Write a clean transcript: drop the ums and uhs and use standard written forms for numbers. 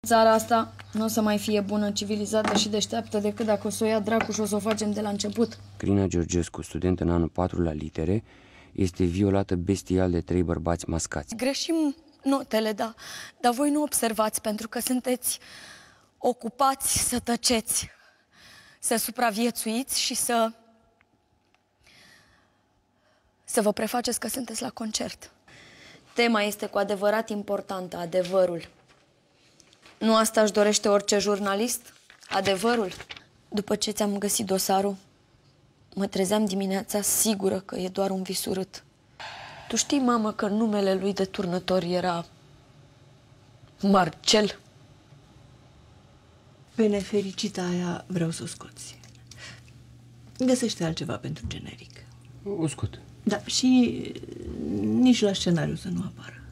Țara asta nu o să mai fie bună, civilizată și deșteaptă decât dacă o să o ia dracu și o să o facem de la început. Crina Georgescu, studentă în anul 4 la litere, este violată bestial de 3 bărbați mascați. Greșim notele, da, dar voi nu observați pentru că sunteți ocupați să tăceți, să supraviețuiți și să vă prefaceți că sunteți la concert. Tema este cu adevărat importantă, adevărul. Nu asta își dorește orice jurnalist? Adevărul? După ce ți-am găsit dosarul, mă trezeam dimineața sigură că e doar un vis urât. Tu știi, mamă, că numele lui de turnător era Marcel? Pe nefericita aia vreau să o scoți. Găsește altceva pentru generic. O scot. Da, și nici la scenariu să nu apară.